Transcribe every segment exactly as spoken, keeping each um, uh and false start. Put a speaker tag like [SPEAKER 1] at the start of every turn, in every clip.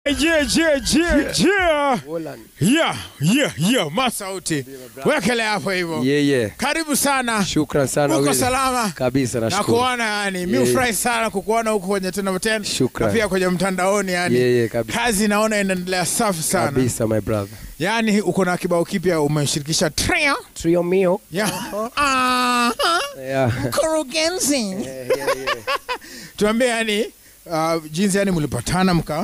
[SPEAKER 1] Yeah, yeah, yeah, yeah. Yeah, yeah, yeah, Masauti. Wekele hapo hivyo.
[SPEAKER 2] Yeah, yeah.
[SPEAKER 1] Karibu sana.
[SPEAKER 2] Shukran sana
[SPEAKER 1] wewe. Uko
[SPEAKER 2] Willy.
[SPEAKER 1] salama?
[SPEAKER 2] Kabisa nashukuru.
[SPEAKER 1] Na kuona yani, mimi yeah, furahi sana kukuona huko kwenye Ten over ten.
[SPEAKER 2] Shukran.
[SPEAKER 1] Na pia kwenye mtandaoni yani.
[SPEAKER 2] Yeah, yeah, kabisa.
[SPEAKER 1] Kazi naona inaendelea safi sana.
[SPEAKER 2] Kabisa my brother.
[SPEAKER 1] Yani uko na kibao kipya umeshirikisha Trio.
[SPEAKER 2] Trio mio.
[SPEAKER 1] Yeah. Ah.
[SPEAKER 2] Yeah.
[SPEAKER 1] Mkurugenzi.
[SPEAKER 2] Yeah, yeah, yeah.
[SPEAKER 1] Tuambie yani uh, jinsi yani mlipatana mka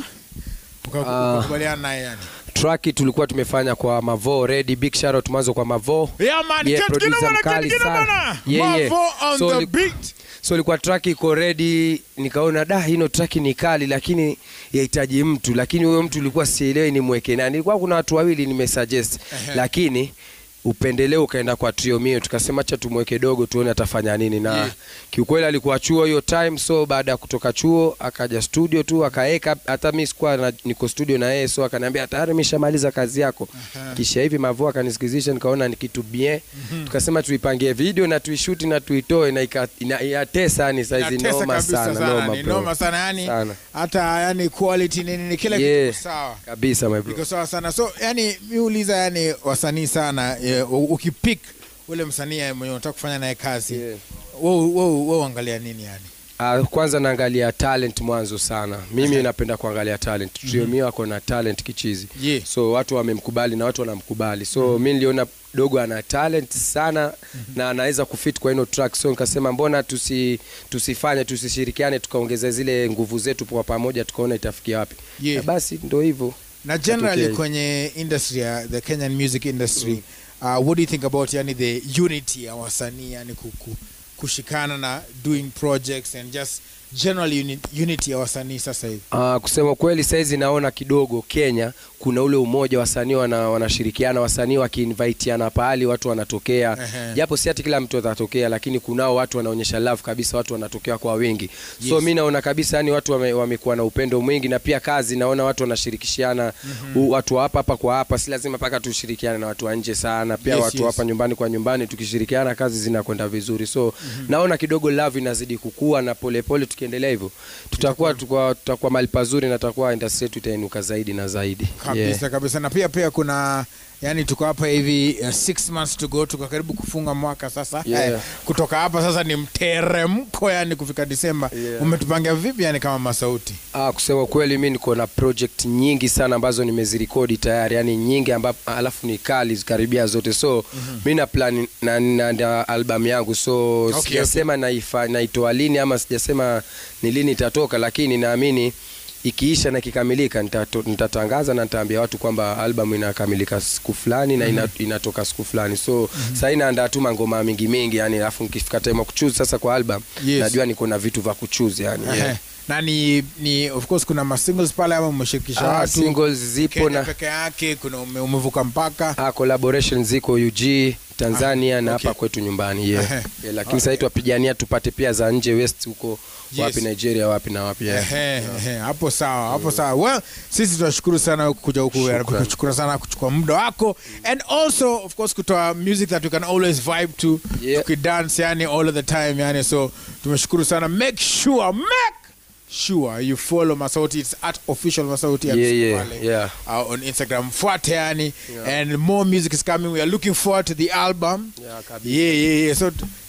[SPEAKER 1] mkakubaliana naye yani.
[SPEAKER 2] Track tulikuwa tumefanya kwa Mavo Ready, big shout out mwanzo kwa Mavo.
[SPEAKER 1] Yeah man,
[SPEAKER 2] yeah,
[SPEAKER 1] get get
[SPEAKER 2] mkali sana.
[SPEAKER 1] Yeah, yeah. Mavo on
[SPEAKER 2] so,
[SPEAKER 1] the beat.
[SPEAKER 2] So ilikuwa track iko ready, nikaona da hino track ni kali lakini yahitaji mtu, lakini huyo mtu ilikuwa sielewi ni mweke nani. Ilikuwa kuna watu wawili nimesuggest, uh-huh, lakini upendeleo ukaenda kwa Trio mio, tukasema acha tumweke dogo tuone atafanya nini na yeah, kiukweli alikuwa chuo hiyo time. So baada ya kutoka chuo akaja studio tu akaeka, hata mimi sikuwa niko studio na yeye, so akaniambia tayari nimeshamaliza kazi yako. uh-huh. Kisha hivi Mavo akanisikizisha, nikaona ni kitu bien. uh-huh. Tukasema tuipangie video na tuishoot na tuitoe na ikatesa ni size noma sana, noma
[SPEAKER 1] ni noma sana yani, hata yani quality nini ni kila
[SPEAKER 2] yeah,
[SPEAKER 1] kitu sawa
[SPEAKER 2] kabisa my bro,
[SPEAKER 1] iko sawa sana. So yani miuliza yani wasanii sana uh, ukipick ule msanii mwenye unataka kufanya naye kazi, yeah, wewe wewe wewe angalia nini yani?
[SPEAKER 2] Uh, kwanza naangalia talent mwanzo sana. Mimi napenda kuangalia talent. Trio mm -hmm. mio ako na talent kichizi.
[SPEAKER 1] Yeah.
[SPEAKER 2] So watu wamemkubali na watu wanamkubali. So mm -hmm. mimi niliona dogo ana talent sana, mm -hmm. na anaweza kufit kwa ino track. So nikasema mbona tusi tusifanye tusishirikiane tukaongeza zile nguvu zetu kwa pamoja tukaona itafikia wapi.
[SPEAKER 1] Yeah.
[SPEAKER 2] Na basi ndio hivyo.
[SPEAKER 1] Na generally kwenye industry ya the Kenyan music industry, mm -hmm. Uh, what do you think about yani the unity ya wasanii yani kuku, kushikana na doing projects and just generally uni, unity ya wasanii sasa hivi?
[SPEAKER 2] Uh, kusema kweli saizi naona kidogo Kenya kuna ule umoja, wasanii wana, wanashirikiana, wasanii wakiinviteana pahali watu wanatokea. Japo si ati kila mtu atatokea, lakini kunao watu wanaonyesha love kabisa, watu wanatokea kwa wingi. Yes. So mimi naona kabisa yani watu wame, wamekuwa na upendo mwingi, na pia kazi naona watu wanashirikishana. mm -hmm. Watu hapa hapa kwa hapa, si lazima paka tushirikiane na watu nje sana. Pia yes, watu yes, hapa nyumbani kwa nyumbani tukishirikiana kazi zinakwenda vizuri. So mm -hmm. naona kidogo love inazidi kukua, na pole pole tukiendelea hivyo tutakuwa tutakuwa tutakuwa mahali pazuri na tutakuwa industry itainuka zaidi na zaidi.
[SPEAKER 1] Kabisa, yeah, kabisa. Na pia pia kuna yani tuko hapa hivi uh, six months to go, tuko karibu kufunga mwaka sasa. Yeah. Eh, kutoka hapa sasa ni mteremko yani kufika Disemba. Yeah. Umetupangia vipi yani kama Masauti?
[SPEAKER 2] Ah, kusema kweli mimi niko na project nyingi sana ambazo nimezirekodi tayari, yani nyingi ambapo alafu ni kali karibia zote. So mm -hmm. mimi na plan na, na, na album yangu. So okay, sijasema okay, naifa naitoa lini ama sijasema ni lini itatoka, lakini naamini ikiisha na kikamilika nitatangaza na nitaambia watu kwamba album inakamilika siku fulani na ina, inatoka siku fulani. So mm -hmm. sasa inaandaa tu ngoma mingi mingi yani, alafu nikifika time ya kuchoose sasa kwa album, yes, najua niko na vitu vya kuchoose yani. Yeah.
[SPEAKER 1] Na ni, ni of course kuna ma singles pale ama umeshirikisha
[SPEAKER 2] ah,
[SPEAKER 1] watu?
[SPEAKER 2] Singles zipo na
[SPEAKER 1] peke yake, kuna ume, umevuka mpaka.
[SPEAKER 2] Ah, collaboration ziko U G Tanzania, ah, na hapa okay, kwetu nyumbani. Yeah. yeah, lakini sasa tupigania tupate pia za nje West huko. Yes. Wapi Nigeria wapi na wapi. Yeah.
[SPEAKER 1] Ehe, ehe, hapo sawa, hapo sawa. Well, sisi tunashukuru sana kuja huku, tunashukuru sana kuchukua muda wako, and also of course kutoa music that we can always vibe to, yeah, tukidance yani all of the time yani. So tumeshukuru sana. Make sure make sure you follow Masauti. It's at official Masauti.
[SPEAKER 2] Yeah, yeah, yeah.
[SPEAKER 1] Uh, on Instagram. Fuate yani. Yeah. And more music is coming. We are looking forward to the album.
[SPEAKER 2] Yeah,
[SPEAKER 1] yeah, yeah, yeah. So